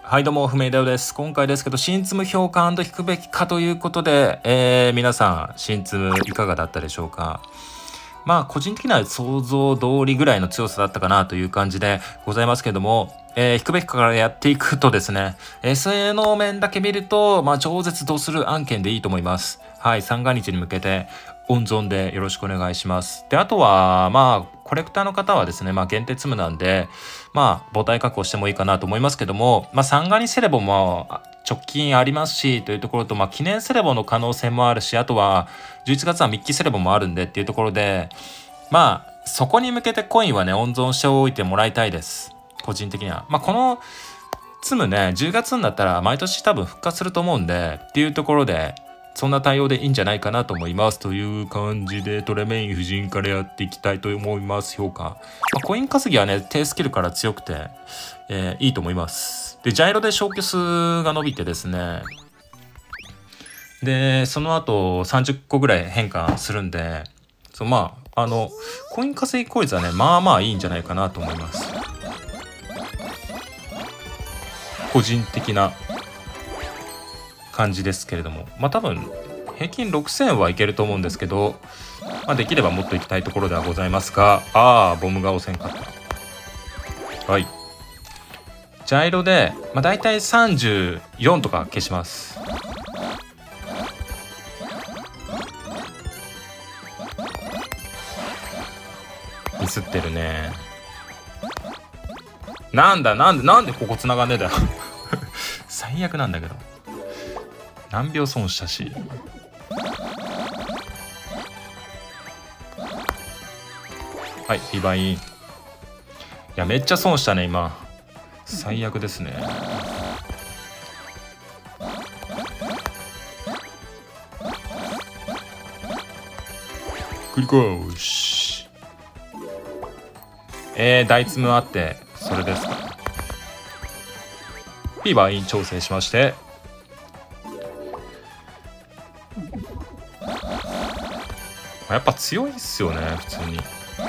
はいどうも、不明だよです。今回ですけど、新ツム評価&引くべきかということで、皆さん、新ツムいかがだったでしょうか。まあ、個人的な想像通りぐらいの強さだったかなという感じでございますけども、引くべきかからやっていくとですね、SN の面だけ見ると、まあ、超絶ドする案件でいいと思います。はい、三が日に向けて、温存でよろしくお願いします。で、あとは、まあ、コレクターの方はですね、まあ、限定積むなんで、まあ、母体確保してもいいかなと思いますけども、まあ、三が日セレボも直近ありますし、というところと、まあ、記念セレボの可能性もあるし、あとは、11月はミッキーセレボもあるんでっていうところで、まあ、そこに向けてコインはね、温存しておいてもらいたいです。個人的には。まあ、この、積むね、10月になったら毎年多分復活すると思うんで、っていうところで、そんな対応でいいんじゃないかなと思います。という感じでトレメイン夫人からやっていきたいと思います。評価。まあ、コイン稼ぎはね、低スキルから強くて、いいと思います。で、ジャイロで消去数が伸びてですね、で、その後30個ぐらい変化するんで、まあ、コイン稼ぎ効率はね、まあまあいいんじゃないかなと思います。個人的な感じですけれども、まあ多分平均6000はいけると思うんですけど、まあ、できればもっといきたいところではございますが、ボムが押せんかった。はい。ジャイロで、まあ、大体34とか消します。ミスってるね。なんでここ繋がんねえだよ。最悪なんだけど。何秒損したし。はい、フィバイン。いや、めっちゃ損したね、今。最悪ですね。繰り返し。大ツムあって、それですか。フィバイン調整しまして。やっぱ強いっすよね、普通に。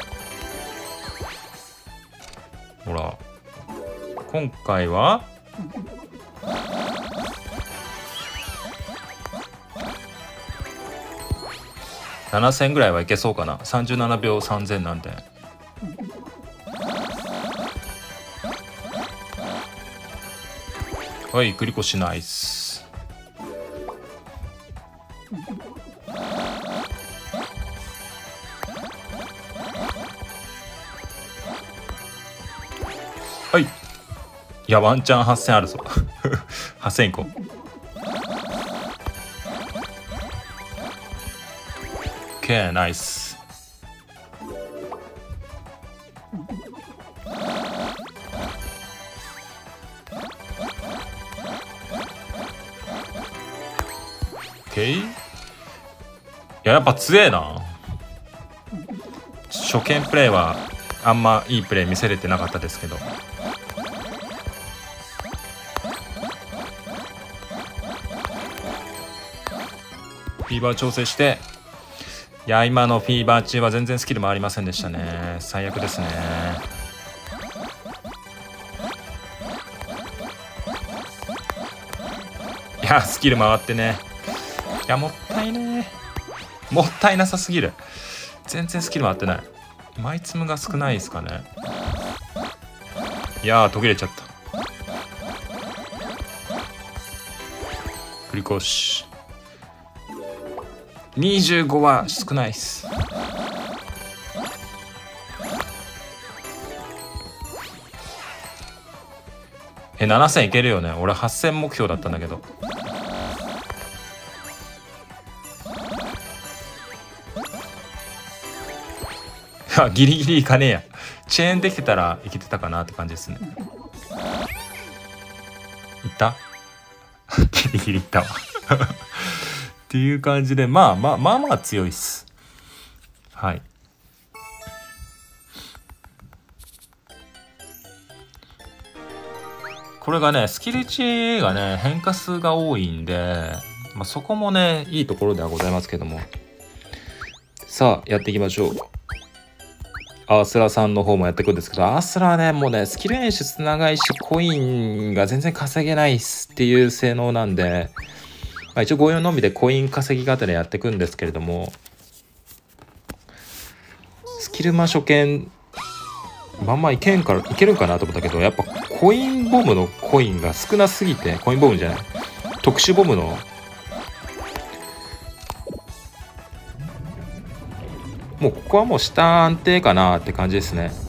ほら。今回は7000ぐらいはいけそうかな。37秒3000なんで。はい、繰り越しナイス。はい。いや、ワンチャン8000あるぞ。8000いこう。OK、ナイス。OK。いや、やっぱ強えな。初見プレイはあんまいいプレイ見せれてなかったですけど。フィーバー調整して、いや、今のフィーバー中は全然スキル回りませんでしたね。最悪ですね。いや、スキル回ってね。いや、もったいねえ。もったいなさすぎる。全然スキル回ってない。マイツムが少ないですかね。いやー、途切れちゃった。繰り越し。25は少ないっす。7000いけるよね。俺8000目標だったんだけど。ギリギリいかねえや。チェーンできてたらいけてたかなって感じですね。いったギリギリいったわ。っていう感じで、まあ強いっす。はい。これがね、スキル値がね、変化数が多いんで、まあ、そこもね、いいところではございますけども。さあ、やっていきましょう。 アースラさんの方もやっていくんですけど、アースラはねもうねスキル演出長いしコインが全然稼げないっていう性能なんで、一応54のみでコイン稼ぎがてらやっていくんですけれども、スキル魔初見まんまいけるんかなと思ったけど、やっぱコインボムのコインが少なすぎて、コインボムじゃない、特殊ボムのもうここはもう下安定かなって感じですね。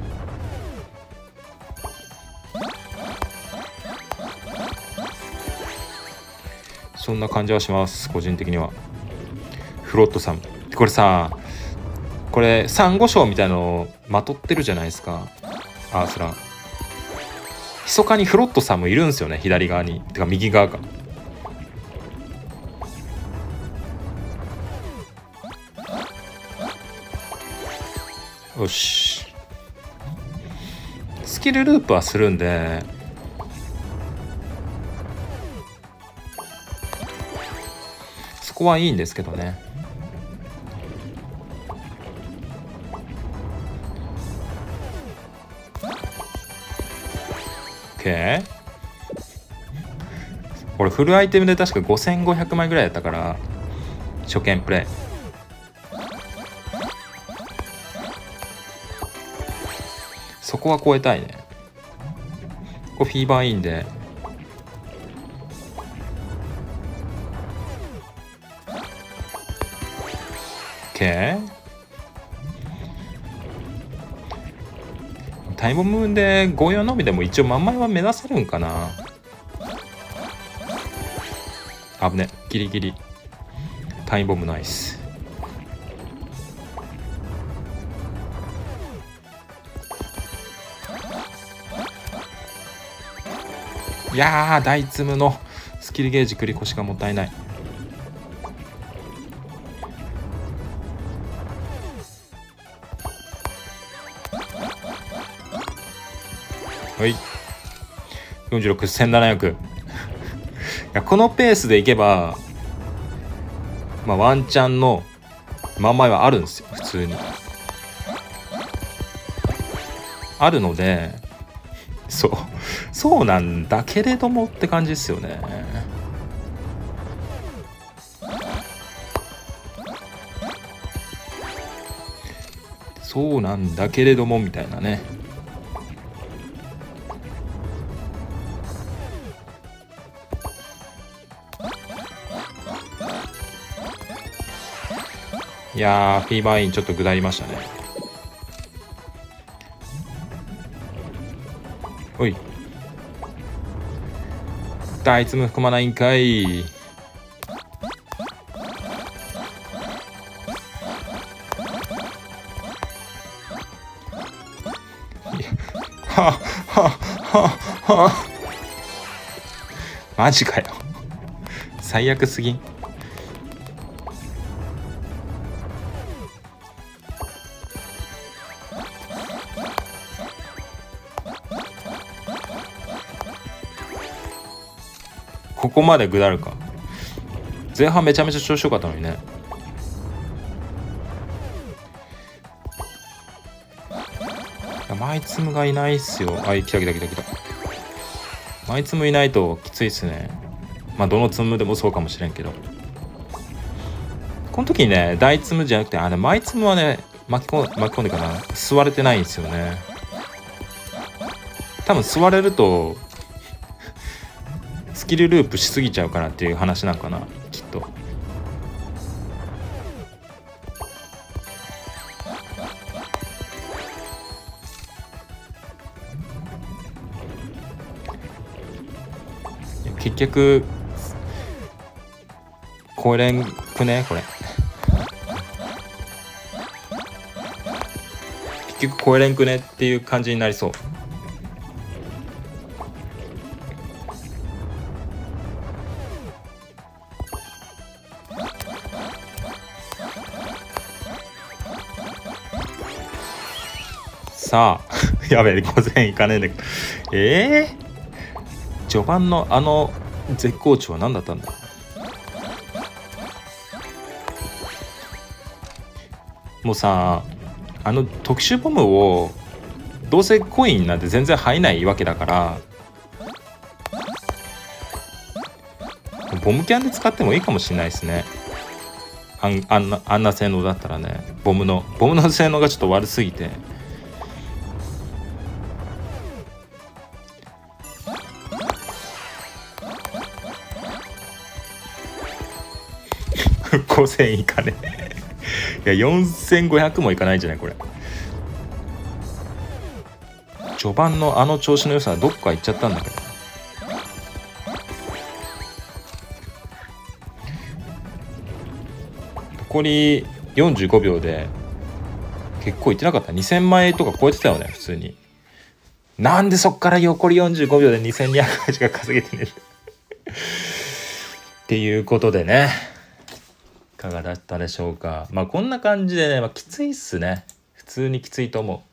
そんな感じはします個人的には。フロットさんこれさ、これサンゴ礁みたいなのまとってるじゃないですか、アースラ。密かにフロットさんもいるんですよね、左側に、てか右側か。よし、スキルループはするんで、そこはいいんですけどね。OK、これフルアイテムで確か5500枚ぐらいやったから、初見プレイ。そこは超えたいね。ここフィーバーいいんで。OK、タイムムーンで54のみでも一応満枚は目指せるんかな。危ね、ギリギリ。タイムボムナイス。いやー、ダイツムのスキルゲージ繰り越しがもったいない。はい、46、1700。いや、このペースでいけば、まあ、ワンチャンのまんまいはあるんですよ、普通に。あるので、そうなんだけれどもって感じですよね。そうなんだけれどもみたいなね。いやー、フィーバーインちょっと下りましたね。おい、あいつも含まないんかい。ははマジかよ、最悪すぎん。ここまで下るか。前半めちゃめちゃ調子よかったのにね。マイツムがいないっすよ。あ、来た。マイツムいないときついっすね。まあどのツムでもそうかもしれんけど、この時にね、大ツムじゃなくて、マイツムはね、巻き込んでかな、吸われてないんですよね。多分吸われるとスキルループしすぎちゃうからっていう話なんかな、きっと。結局超えれんくね、これ。結局超えれんくねっていう感じになりそう。さあやべえ、5000いかねえんだけど、序盤の絶好調は何だったんだ。もうさ、 特殊ボムをどうせコインなんて全然入んないわけだから、ボムキャンで使ってもいいかもしれないですね。あんな性能だったらね。ボムの性能がちょっと悪すぎて。5000いかねいや4500もいかないんじゃないこれ。序盤の調子の良さはどっか行っちゃったんだけど。残り45秒で結構いってなかった？ 2000 万円とか超えてたよね普通に。なんでそっから残り45秒で2200円しか稼げてねえっていうことでね、いかがだったでしょうか。まあこんな感じでね、きついっすね。普通にきついと思う。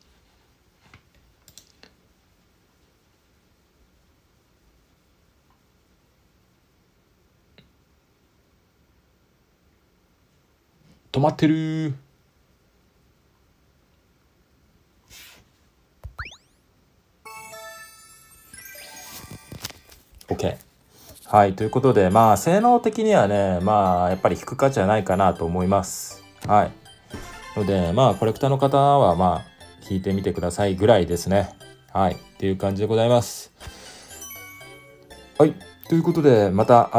止まってる。OK。はい、ということで、性能的にはね、やっぱり引く価値はないかなと思います。はい。ので、コレクターの方は、引いてみてくださいぐらいですね。はい。っていう感じでございます。はい。ということで、また、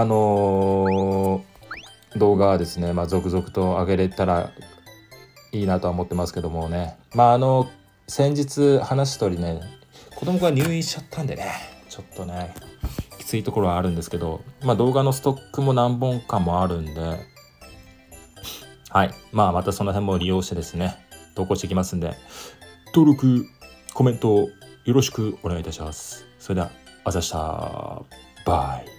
動画はですね、続々と上げれたらいいなとは思ってますけどもね。先日話した通りね、子供が入院しちゃったんでね、ちょっとね、きついところはあるんですけど、動画のストックも何本かもあるんで、はい。またその辺も利用してですね、投稿していきますんで、登録、コメントよろしくお願いいたします。それでは、あざした。バイ。